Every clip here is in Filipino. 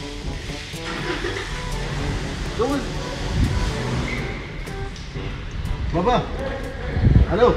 Baba. Hello.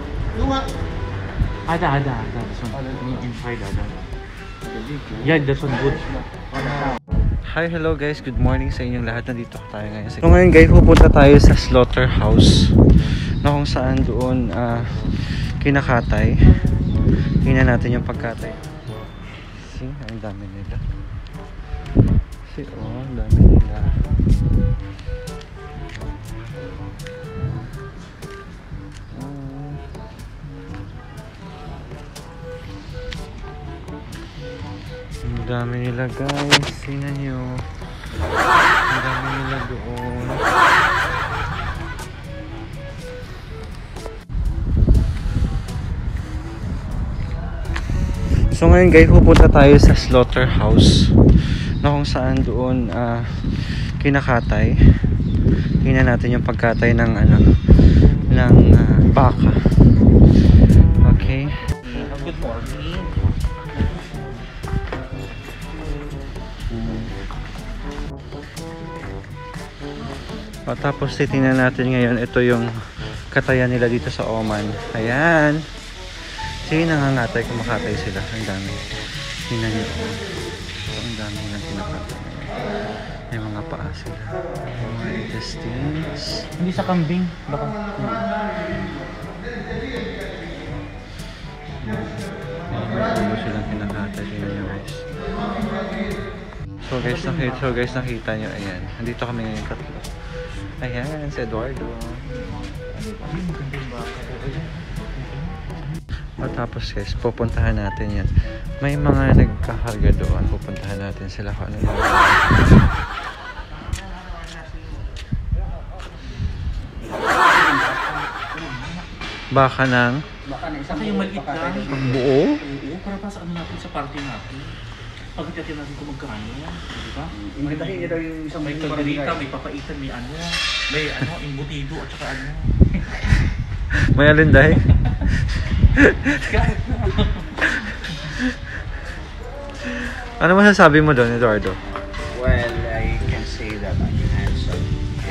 Ada. This one. Inside ada. Yeah, this one good. Hi, hello guys. Good morning sa inyong lahat. Nandito tayo ngayon. So ngayon guys, pupunta tayo sa Slaughterhouse na kung saan doon kinakatay. Tingnan natin yung pagkatay. See, ang dami nila. See, oh, ang dami nila. Ang dami nila guys, tingnan nyo. Ang dami nila doon. So ngayon guys, pupunta tayo sa Slaughterhouse na kung saan doon kinakatay. Tingnan natin yung pagkatay ng baka. Okay. Good morning. Tapos titingnan natin ngayon, ito yung katayan nila dito sa OMAN. Ayan. Sige, nangangatay, kumakatay sila. Ang dami. Tingnan nyo. Ang dami nilang kinakatay. May mga paa sila. Mga intestines. Hindi sa kambing. Baka. May ulo silang kinakatay. Tingnan nyo guys. So guys, nakita nyo. Ayan. Nandito kami ngayon tatlo. Ayan, si Eduardo. Tapos guys, pupuntahan natin yan. May mga nagkakarga doon. Pupuntahan natin sila kung ano yun. Baka ng? Saka yung maliit lang. Ang buo? Oo, para pa sa ano natin, sa party natin. Pagkatyatin natin kung magkano yan. Diba? May kalderita, may papaitan, may ano. May ano, imbutido at saka ano. May alinday? Ano masasabi mo doon, Eduardo? Well, I can say that I'm handsome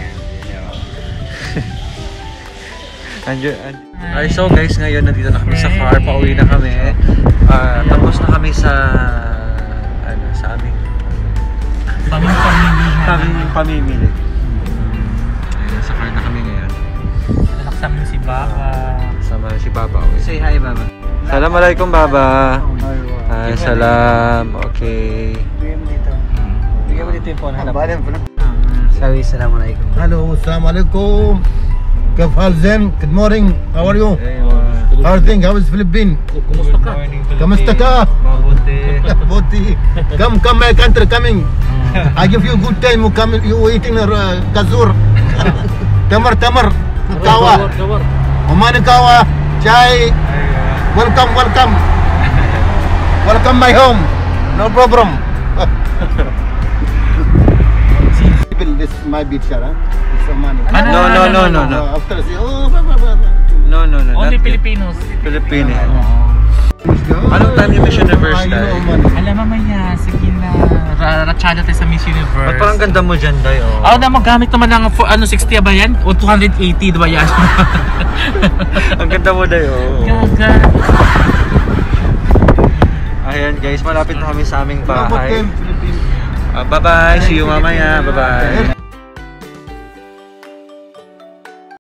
and Alright, so guys, ngayon nandito na kami sa car, pauwi na kami. Tapos na kami sa sa aming pamimili. Ayun, sa car na kami ngayon. Naksama si Baba. Sama si Baba. Say hi, Baba. Assalamualaikum, Baba. Hi, salam. Okay. Bigyan mo dito yung phone. Sabi, assalamualaikum. Hello, assalamualaikum. Kaf hal Zen? Good morning. How are you? How are things? How is Philippines? Kumusta ka? Kamusta ka? Mabuti. Mabuti. Come my country coming. I give you good time. You eating kazur. Tamar. Kawa. Oman kawa. Chai. Welcome. Welcome my home. No problem. This is my beach, huh? It's a money. No. After say, No. Only Filipinos. Filipino. Anong time yung Miss Universe tayo? Alam mamaya, sige na. Ratsyada tayo sa Miss Universe. Ba't parang ganda mo dyan, Day? Ako na magamit naman ng 60 ba yan? O 280 ba yan? Ang ganda mo, Day. Gaga. Ayan guys, malapit na kami sa aming bahay. Bye-bye. See you mamaya. Bye-bye.